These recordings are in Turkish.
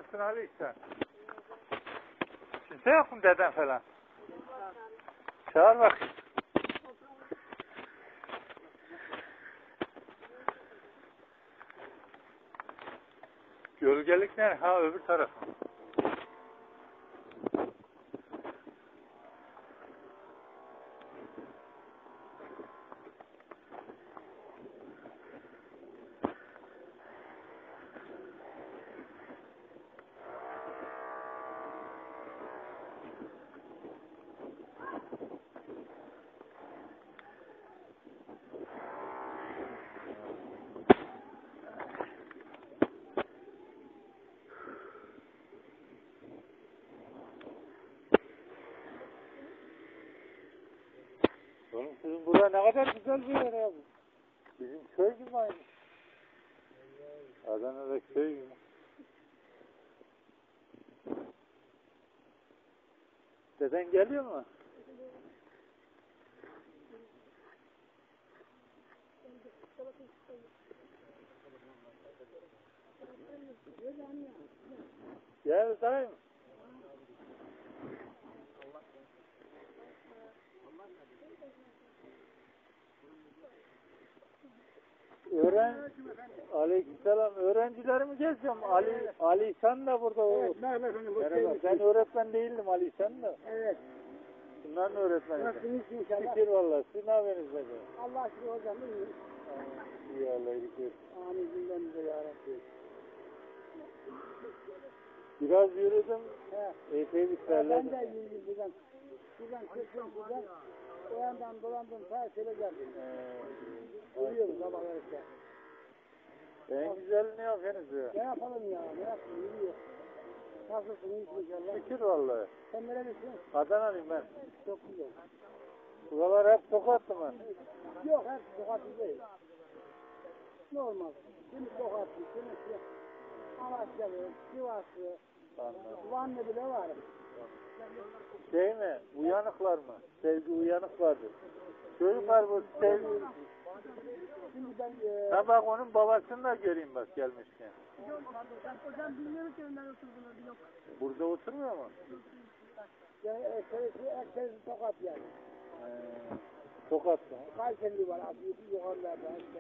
Nasılsın Ali sen? Kimse yok mu deden falan? Çağır bak. Gölgelik ne? Ha öbür taraf. Oğlum sizin burada ne kadar güzel bir yer ya bu. Bizim köy gibi aynı. Adana'da köy gibi. Deden geliyor mu? Gel dayım. Aleykümselam. Öğrencilerimi gezeceğim. Ali İhsan da burada. Evet, merhaba efendim. Merhaba. Ben öğretmen değildim Ali İhsan da. Evet. Bunların öğretmeni. Nasılsınız inşallah? Şükür valla. Siz ne haberiniz be? Allah şükür hocam. İyi. İyi Allah iyilik. Amin cümlemize yarabbim. Biraz yürüdüm. He. Epey bir Ben terledim. de yürüdüm buradan. Buradan çıktım buradan. O yandan dolandım. Ta şöyle geldim. Yürüyorum sabah yarışta. En güzel ne yapıyorsunuz ya? Ne yapalım ya? Ne yapalım? Yürüyor. Nasılsın? İyisin inşallah. Şükür vallahi. Sen nerelisin? Adana'lıyım ben. Çok güzel. Buralar hep sokaklı mı? Yok hep sokaklı değil. Normal. Şimdi sokaklı. Şimdi Amasyalı, Sivaslı, Vanlı bile var. Şey mi? Uyanıklar mı? Sevgi uyanık vardır. Çocuklar bu sevgi... Şimdi ben... Ha bak onun babasını da göreyim bak gelmişken. Hocam bilmiyorum ki önden oturduğunu yok. Burada oturmuyor mu? Ekserisi Tokat yani. Tokat'ta. Kayseri var abi, yukarılarda işte.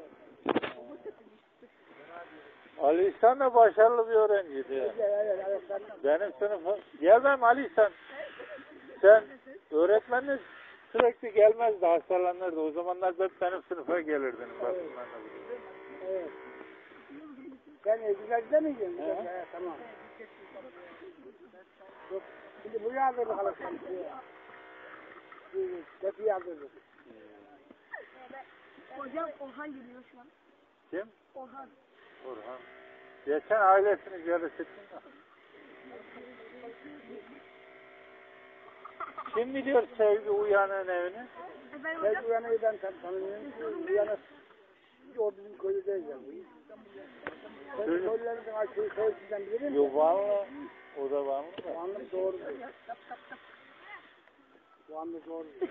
Ali İhsan da başarılı bir öğrenciydi ya. Evet. Benim sınıfım... Gelmem Ali İhsan. Sen öğretmeniniz sürekli gelmezdi, hastalanırdı. O zamanlar benim sınıfa gelirdin. Evet. Sen güzelce mi yiyorsun? Evet, tamam. Yok, şimdi buraya aldırdık alışverişi. Tepiyi aldırdık. Hocam Orhan geliyor şu an. Kim? Orhan. Orhan. Geçen ailesini ziyaret ettin mi? Kim biliyor Sevgi Uyanık'ın evini? Efendim Ben hocam? Uyanık'ı ben tanımıyorum. Uyanık o bizim köyde değil ya. Sen köylülerimizin açığı köyünden bilir misin? Yok Vanlı. O da Vanlı da. Vanlı doğru değil. Vanlı doğru değil.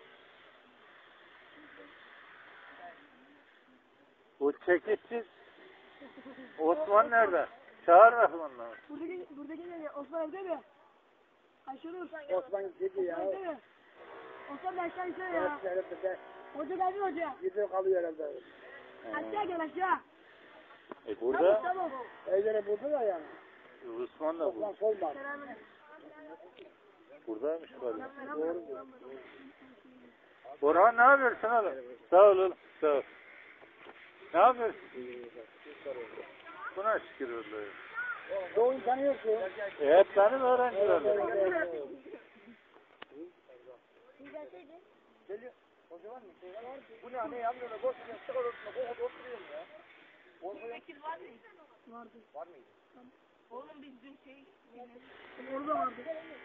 O çekişsiz Osman nerede? Çağır bakın onları. Buradaki ne? Osman evde mi? Aşırı. Osman gidi ya. Evde mi? Osman aşağı yukarı ya. Evet, Hoca geldi hoca. gidi kalıyor herhalde. Aşağı gel aşağı. Burada Tamam. Evleri burada da yani. Osman da Osman bu. solmaz. Buradaymış galiba. Doğru. Orhan ne yapıyorsun oğlum? Sağ ol oğlum. Sağ ol. Ne yapıyorsun? Buna şükür vallahi. Doğu'yu tanıyorsun. Evet benim öğrencilerim. Geliyor. O zaman mı? Bu ne yapıyorlar? Boş ver. Çıkar ortasına. Kokuda oturuyorum ya. Bekir var mı? Vardı. Var mıydı? Oğlum biz dün orada vardı.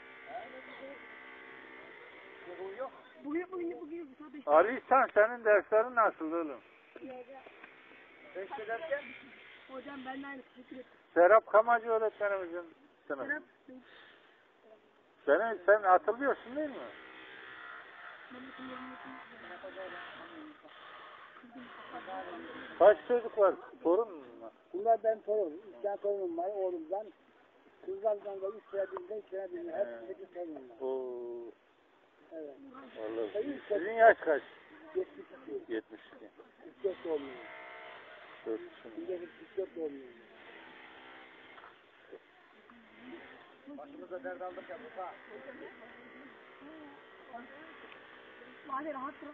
Yok. Bugün saat 5'te. Ali İhsan senin derslerin nasıl oğlum? Beştelerken Hocam ben de aynı fikir. Serap Kamacı öğretmenimizin sınıfı. Sen hatırlıyorsun değil mi? Kaç çocuk var? Torun mu? bunlar benim torunum. 3 tane torunum var oğlumdan. Kızlardan da 3 sene 5 sene dinle. Hep 8 sene onlar. Oo. Evet. Vallahi. Sizin yaş kaç? 72. 72. 44 doğumluyum. 4 44 doğumluyum. Başımıza dert aldık ya Musa. Hadi rahat bırak.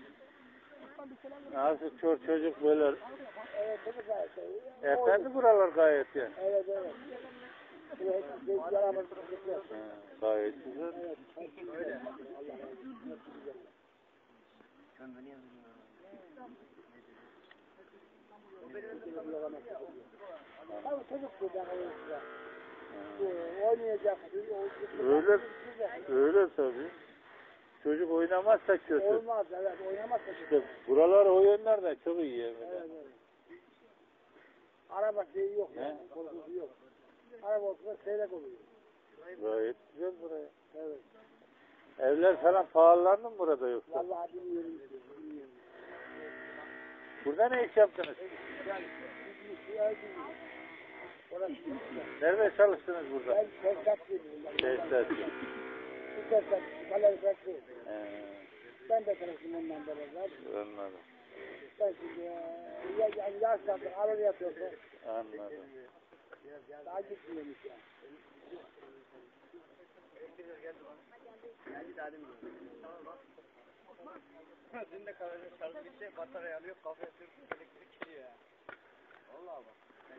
Nasıl çocuk böyle? Evet, tabii gayet. Efendi buralar gayet ya. Evet, evet. Evet, yaramaz çocuklar. Gayet güzel. Evet, öyle. Allah Allah. Abi çocuk buradan oyuncular. Oynayacak. Öyle tabii. Çocuk oynamazsa kötü. Olmaz, evet, oynamazsa kötü. İşte buralar o yönlerden çok iyi yani. Evet, evet. Araba şeyi yok. Ne? Korkusu yok. Araba olsa seyrek oluyor. Gayet güzel buraya. Evet. Evler falan pahalandı mı burada yoksa? Vallahi bilmiyorum. Burada ne iş yaptınız? Nerede çalıştınız burada? Ben tesisatçıyım. Tesisatçı. Bu tesisatçı, kalorifası. Ben de çalıştım ondan beraber. Anladım. Ben şimdi yaşlandım, alır yapıyorsa. Anladım. Daha gitmiyormuş ya. Dün de kahvenin şarjı bitti, batarya alıyor, kahve yapıyor, elektrik gidiyor ya. Vallahi bak.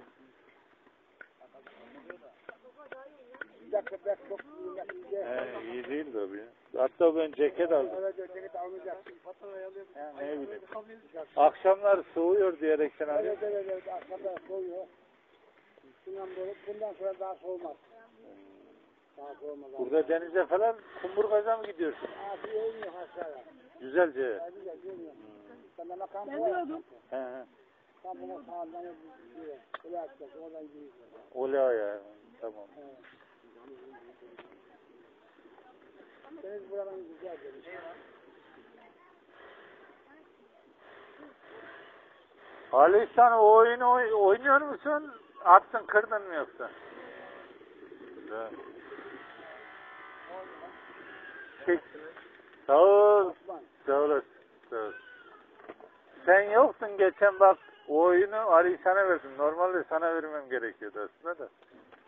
Bir dakika ben çok İyi değil tabii. Hatta ben ceket aldım. evet, ceket almayacaksın. Batarya alıyor. Ne bileyim. Akşamlar soğuyor diyerekten Evet, alıyorum. evet, evet, akşamlar soğuyor. Bundan sonra daha soğumaz. Daha soğumaz. Burada denize falan kumburgaza mı gidiyorsun? Abi olmuyor aşağıya. Güzelce. Ya güzel, görmüyor. Ben de kamp koyarım. He he. Kampına sağından öpüyor. Öyle atacak, oradan giriyor. Ola ya. Tamam. Deniz buranın güzel deniz. Ali sen o oyunu oynuyor musun? Attın kırdın mı yoksa? Evet. Sağ ol. Sağ olasın. Sağ ol. Sen yoktun geçen bak o oyunu Ali sana verdim. Normalde sana vermem gerekiyordu aslında da.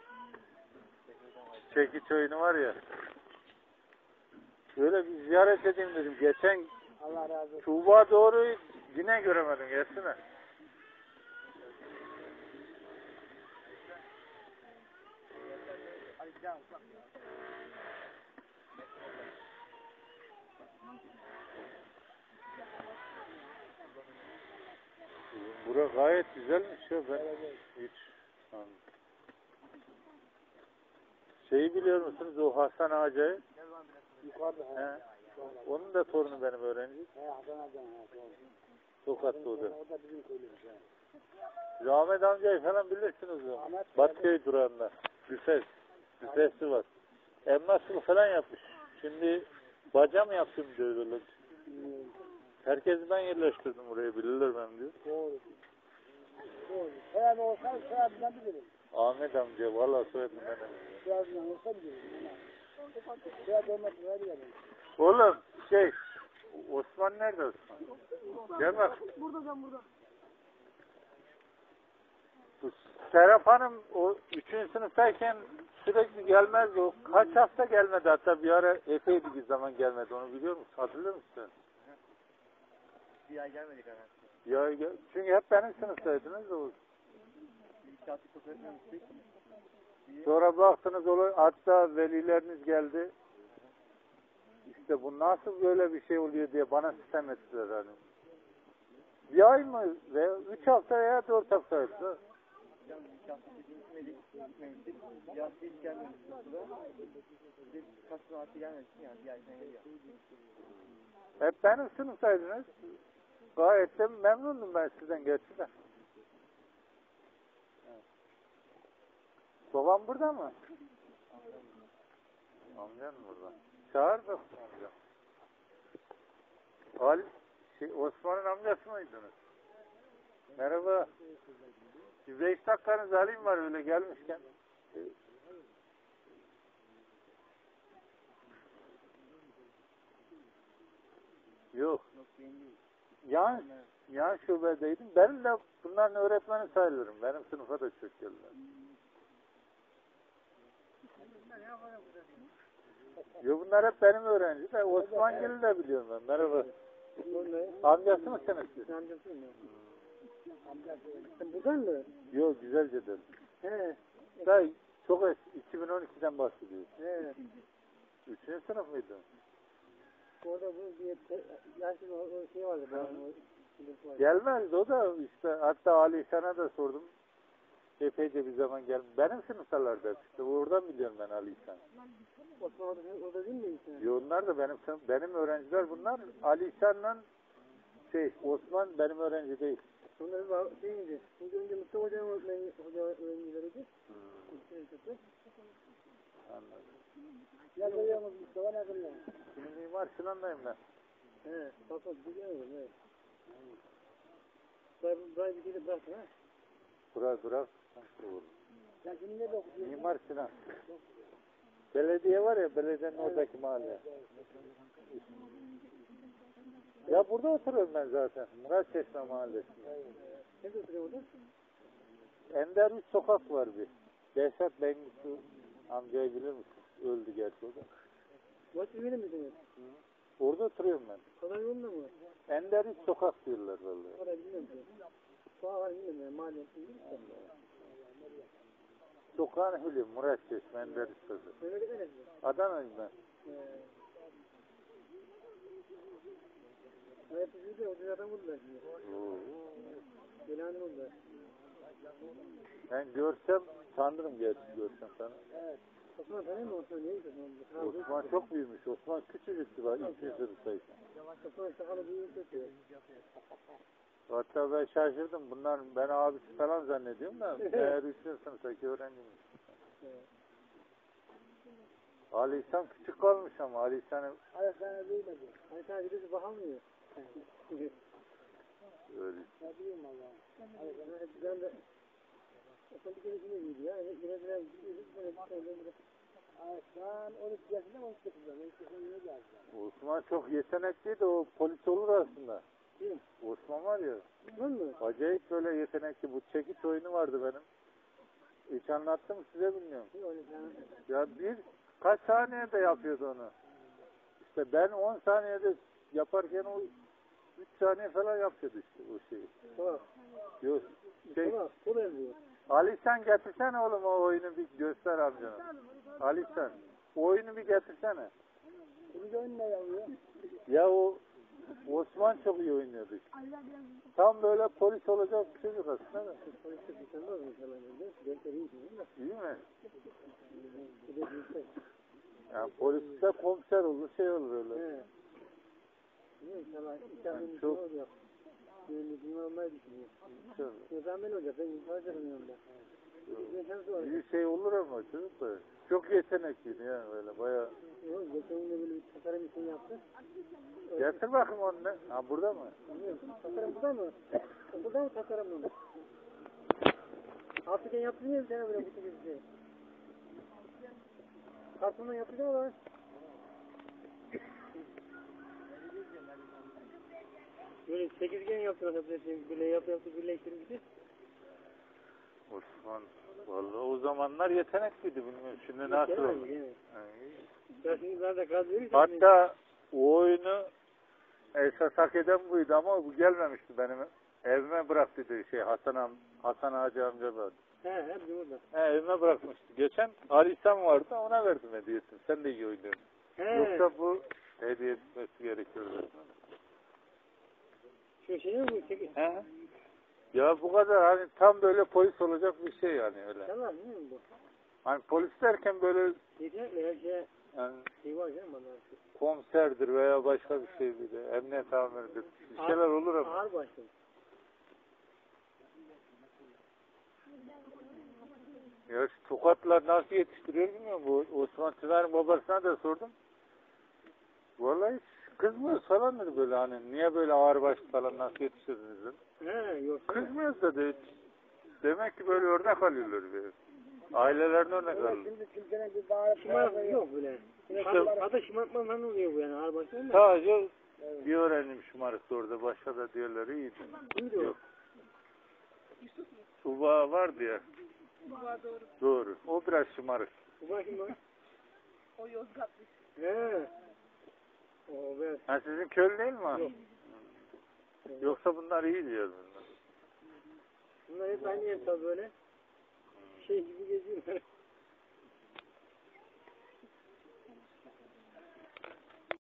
Çekiç oyunu var ya. Şöyle bir ziyaret edeyim dedim. Geçen Allah razı olsun. Tuğba doğru yine göremedim. Gelsene. Bura gayet güzelmiş ya ben hiç şeyi biliyor musunuz o Hasan Ağacı'yı? Yukarıda. He. Onun da torunu benim öğrenci. He, Hasan. Tokat'ta o da. O da bizim köylümüz. Rahmet amcayı falan bilirsiniz o. Batköy durağında. Büfesi var. Elmaslı falan yapmış. Şimdi baca mı yaptım diyor böyle. Herkesi ben yerleştirdim oraya bilirler ben diyor. Doğru. Doğru. Soyadı olsa soyadından bilirim. Ahmet amca valla soyadım ben. Soyadından olsa bilirim. Soyadı olmasına bilirim. Oğlum Osman nerede Osman? Gel bak. Burada. Bu Serap Hanım o 3. sınıftayken sürekli gelmezdi. O kaç hafta gelmedi hatta bir ara epey bir zaman gelmedi. Onu biliyor musun? Hatırlıyor musun? Bir ay gelmedik hemen. Ya çünkü hep benim sınıftaydınız o. Sonra baktınız hatta velileriniz geldi. İşte bu nasıl böyle bir şey oluyor diye bana sitem ettiler hani. Bir ay mı veya 3 hafta veya 4 haftaydı. Hep benim sınıftaydınız. Gayet de memnundum ben sizden gerçi de. Evet. Babam burada mı? Amcan burada. Çağır da amcam. Osman'ın amcası mıydınız? Merhaba. Bir 5 dakikanızı alayım var öyle gelmişken. Yok. Yan şubedeydim. Ben de bunların öğretmeni sayılırım. Benim sınıfa da çok geldiler. Yo, bunlar hep benim öğrenci de. Osman Gül'ü de biliyorum ben. Merhaba. Amcası mısınız siz? Amcası mı? Sen buradan mı? Yok, Güzelce'den. He. Daha çok eski. 2012'den bahsediyoruz. He. 3. sınıf mıydı? Orada bu bir yaşlı o şey vardı. Gelmezdi o da işte. Hatta Ali sana da sordum. Epeyce bir zaman gelmedi. Benim sınıftalardı işte. Oradan biliyorum ben Ali İhsan. Osman orada değil mi? Yo, onlar da benim öğrenciler bunlar. Ali İhsan'la Osman benim öğrenci değil. Onları var şeydi. Şimdi önce Mustafa Hoca'nın öğrencileriydi. Anladım. Ne görüyorsunuz Mustafa, ne görüyorsunuz? Şimdi Mimar Sinan'dayım ben. He, bak biliyorum evet. Burayı bir kere bıraktın ha? Bırak. Sen şimdi ne okuyorsun? Mimar Sinan. Belediye var ya, belediyenin oradaki mahalle. Ya burada oturuyorum ben zaten. Murat Çeşme mahallesinde. Nerede oturuyor orada? Ender üç sokak var bir. Behzat Bengüsü amcayı bilir misin? Öldü gerçi o da. Boş bir verir misiniz? Orada oturuyorum ben. Kolay yolunda mı? Ender üç sokak diyorlar vallahi. Orayı bilmiyorum ki. Soğan var bilmiyorum ya, mahallesi bilmiyorum. Sokağın hülü Murat Çeşme Ender üç sokak. Memleket neresi? Adana'yım ben. Hayat yüzüydü, o dünyadan vurdular şimdi. Belanı vurdular. Ben görsem tanırım gerçi görsem sana. Evet. Osman tanıyor mu Osman? Neydi Osman? Osman çok büyümüş. Osman küçücüktü bak. 200 sayısı. Osman sakalı büyük kötü. Hatta ben şaşırdım. Bunlar ben abisi falan zannediyorum da eğer 3. sınıftaki öğrenciymiş. Ali İhsan küçük kalmış ama Ali İhsan'ın Ali sana duymadı. Ali sana birisi bakamıyor. öyle. Ne bileyim valla. Ben de Osman bir kere şimdi giydi ya. Yine biraz gidiyoruz. Böyle ben 12 yaşında 12 yaşında. 12 yaşında yine geldi. Osman çok yetenekliydi. O polis olur aslında. Kim? Osman var ya. Osman mı? Acayip böyle yetenekli. Bu çekiç oyunu vardı benim. Hiç anlattım size bilmiyorum. Ya kaç saniyede yapıyordu onu. İşte ben 10 saniyede yaparken o 3 saniye falan yapıyordu işte o şeyi. Tamam. Yok. Tamam. O da yazıyor. Ali sen getirsene oğlum o oyunu bir göster amcana. Ali sen. O oyunu bir getirsene. Bir oyun ne yazıyor? Ya o Osman çok iyi oynuyordu işte. Tam böyle polis olacak bir çocuk aslında da. Poliste tutanmaz mı falan? Dersleri iyi değil mi? İyi mi? Bir de büyükler. Yani poliste komiser olur, şey olur öyle. He. Bilmiyorum sana İstanbul'un Yani çok- olacak. Mühendisliğini almayı düşünüyor. Şöyle. Neden ben olacak? Ben imkanı yanımda. Geçen sonra. İyi şey olur ama çocuk da. Çok yetenekliydi ya böyle bayağı. Yok, geçen gün de böyle bir tasarım işini yaptı. Getir bakayım onu ne? Ha burada mı? Bilmiyorum. Tasarım burada mı? Burada mı tasarım mı? Afrika'ya yaptın ya bir tane böyle kutu gibi bir şey. Kartondan yaptın ama. Böyle sekizgen yaptılar hep böyle yaptı birleştirmişti. Osman. Vallahi o zamanlar yetenekliydi bilmiyorum. Şimdi nasıl oldu? Ben şimdi ben de gaz verirsem. Hatta o oyunu esas hak eden buydu ama bu gelmemişti benim. Evime bıraktıydı Hasan Hacı amca vardı. He burada. Evime bırakmıştı. Geçen Ali İhsan vardı ona verdim hediyesini. Sen de iyi oynuyorsun. Yoksa bu hediye etmesi gerekiyordu. Şu şey mi bu? He? Ya bu kadar hani tam böyle polis olacak bir şey yani öyle. Tamam değil mi bu? Hani polis derken böyle Yeterli her şey. yani Şey var canım bana. komiserdir veya başka bir şey bir de emniyet amiridir. Bir şeyler olur ama. Ağır başlı. Ya şu tokatlar nasıl yetiştiriyor bilmiyorum. Bu Osman Tümer'in babasına da sordum. Vallahi hiç kızmıyoruz falan dedi böyle hani niye böyle ağır başlı falan nasıl yetiştirdiniz dedi. He yok. Kızmıyoruz dedi. Demek ki böyle örnek alıyorlar böyle. Ailelerine örnek alıyorlar. Şimdi kimsenin bir bağırıp şımarık yok böyle. Hatta şımartmadan oluyor bu yani ağır başlı olmaz. Sadece Evet. Bir öğrendim şımarıktı orada. Başka da diğerleri iyiydi. Buydu o. Yok. Yusuf mu? Tuba vardı ya. Baba doğru. Doğru. O biraz şımarık. Bu bakayım bak. O Yozgatlı. He. O be. Ha sizin köylü değil mi? Yok. Yoksa bunlar iyi diyor bunlar. Bunlar hep aynı yer tabii böyle. Şey gibi geziyorlar.